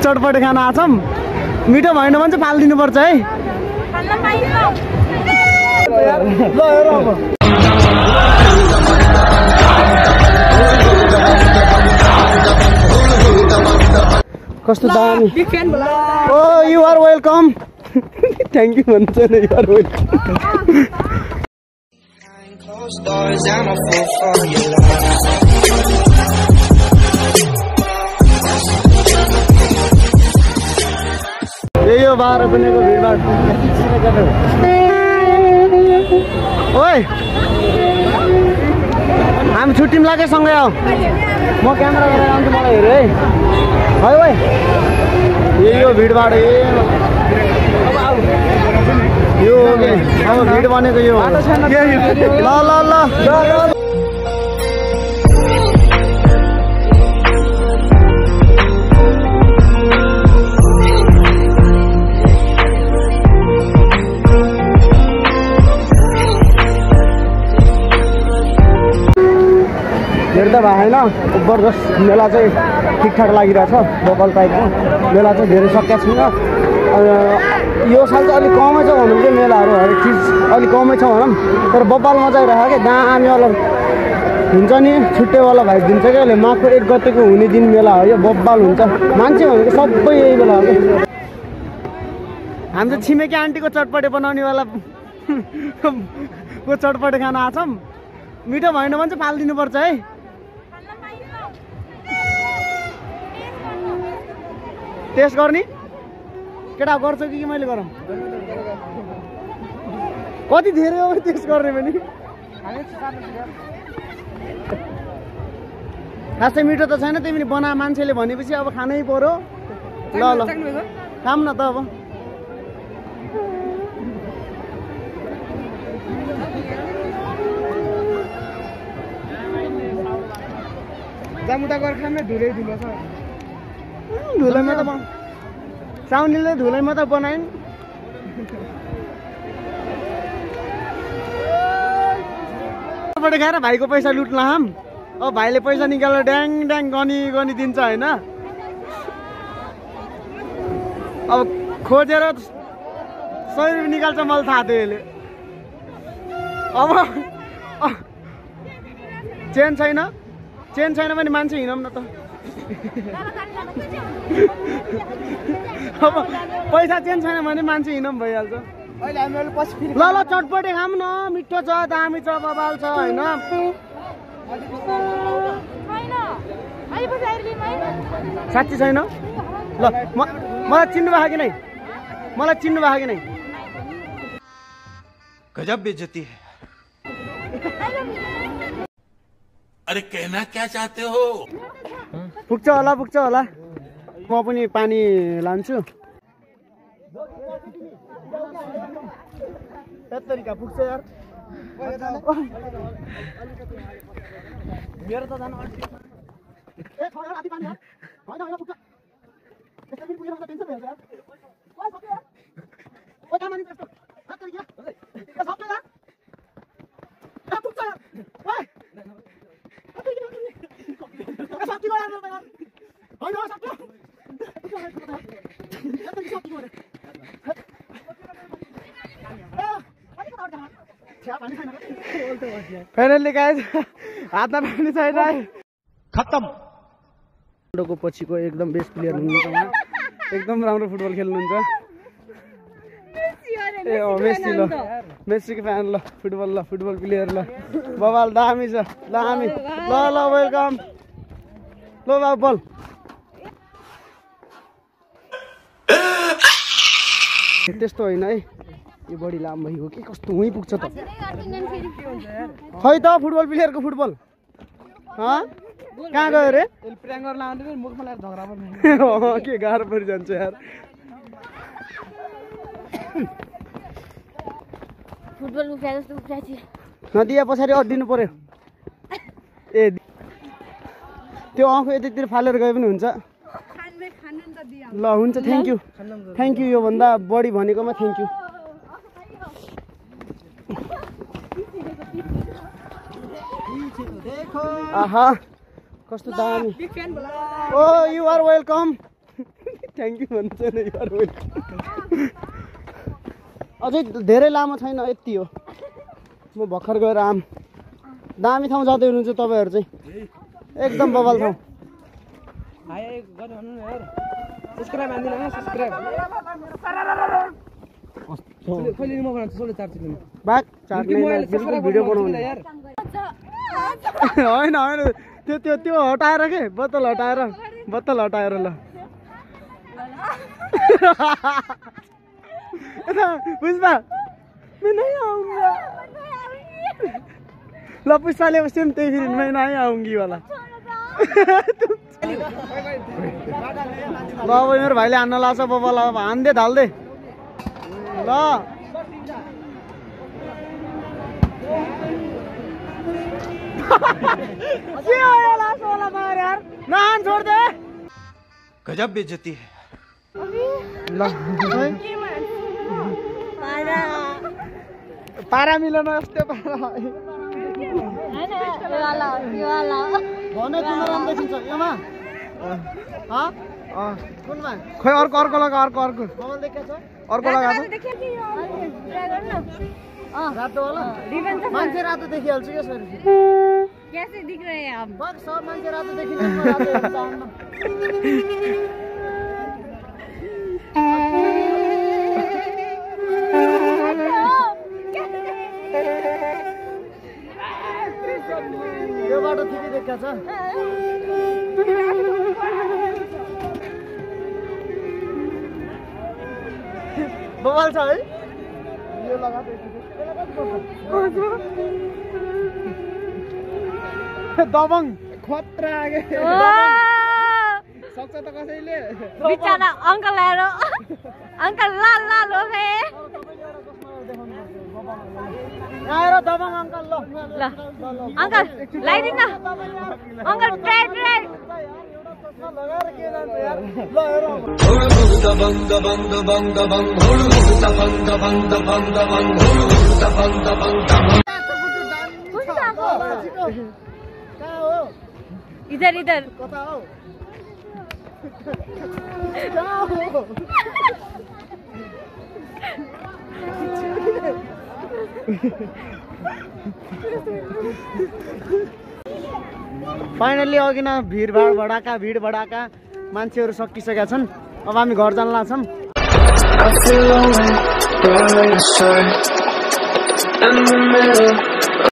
चटपटे खान आछौँ मिठो भएन भने चाहिँ फालिदिनु पर्छ है ल हेर अब कस्तो दामी oh you are welcome thank you भन्छ नि यु आर वेलकम यही हो 12 बनेको भिडभाड ओइ हामी छुट्टीमा लाग्यो सँगै आऊ म क्यामेरा गरेर आउँछु मलाई हेर है ओइ यही हो भिडभाड यो अब भिड बनेको यो ल ल ल हेर्दा भएन जबरजस्त मेला चाहिँ ठिकठाक लागिरहेछ बबल टाइपको मेला चाहिँ धेरै सकिएको छैन यो साल चाहिँ अलिक कमै छ भनौँ चाहिँ मेलाहरू हरेक चिज अलिक कमै छ भनौँ तर बब्बाल मजा आइरहेको क्या दामीवाला हुन्छ नि छुट्टेवाला भाइ दिन्छ क्या अहिले माघको 1 गतेको हुने दिन मेला हो यो बब्बाल हुन्छ मान्छे भनेको सबै यही बेला हो क्या हामी चाहिँ छिमेकी आन्टीको चटपटे बनाउनेवाला को चटपटे खान आछौँ मिठो भएन भने चाहिँ फालिदिनु पर्छ है टेस्ट गर्ने केटा गर्छ कि मैले गरौँ कति धेरै हो टेस्ट गर्ने पनि खासै मिठो त छैन तिमीले बना मान्छेले भनेपछि अब खानै पर्यो ल ल खाम न त अब जामुटा गरेर खाने धुलै धुलो छ धुलैमा त साउनीले धुलैमा त बनाइन् खाएर भाइको पैसा लुट्न हाम अब भाइले पैसा निकालेर ड्याङ ड्याङ गनी गनी दिन्छ होइन अब खोजेर 100 रुपियाँ निकाल्छ मलाई थाहा थियो यसले अब चेन छैन भने मान्छे हिँडौँ न त अब पैसा चेन छैन भने मान्छे हिँडौँ भइहाल्छ ल ल चटपटे खाऊँ न मिठो छ दामी छ बबाल छ होइन साँच्ची छैन ल मलाई चिन्नु भएको कि नै गजब बेइज्जती है अरे कहना क्या चाहते हो पुग्छ होला म पनि पानी लान्छु तरिका पुग्छ यार मेरो त जान फाइनली गाइस हातमा पानी छैन खत्म को पछिको एकदम बेस्ट प्लेयर हुनुहुन्छ उहाँ एकदम राम्रो फुटबल खेल्नुहुन्छ ए मेसी ल मेसीको फ्यान ल फुटबल प्लेयर ल बबाल दामी छ दामी ल वेलकम ल बाबु बल त्यस्तो होइन है यो बढी लामो भइगयो के कस्तो हुँ पुग्छ त खै त फुटबल प्लेयरको फुटबल कहाँ गयो रे के गाह्रो परिजान्छ यार नदिया पछाडि अड्डिनु पर्यो ए त्यो आँखो यतितिर फालेर गए पनि हुन्छ ल हुन्छ थ्याङ्क यू योभन्दा बढी भनेकोमा थ्याङ्क यू आहा कस्तो दामी oh you are welcome thank you भन्छ नि यार अझै धेरै लामो छैन यति हो म भर्खर गएर आम दामी ठाउँ जाँदै हुनुहुन्छ तपाईँहरू चाहिँ एकदम बवाल ठाउँ भिडियो बनाउने होइन होइन त्यो हटाएर के बोतल हटाएर ल पुष्पा मैं नहीं आऊंगा ल पुष्पाले सेम त्यही फेरि मैं नहीं आऊंगी वाला ल अब मेरो भाइले हान्न लाग्छ बबाल अब हान्दे ढाल्दे ल नहान छोड दे गजब बेइज्जती है ल पारा मिलन यस्तो पारा भने कुन राम्रो देखिन्छ योमा कुनमा खै अर्को लगा अर्को मोबाइल देखेछ अर्को लगा रातो होला मान्छे रातो देखिहाल्छु के सर कैसे दिख रहे हैं आप बस सब मान्छे रातो देखिन्छ म रातो हेर्न चाहन्न यो बाटो ठिकै देखाछ बवाल छ है यो लगा दबङ खतरा आगे सक्छ त कसैले बिचारा अंकल आएर अंकल लाल लाल हो गए आएर दबङ अंकल ल अंकल लाइदिन अंकल ट्रेड लगाएर के जान्छ यार ल हेर कहाँ हो इधर इधर कता हो कहाँ हो फाइनली अघि न भिड भडाका मान्छेहरू सकिसकेका छन् अब हामी घर जान लाग्छौँ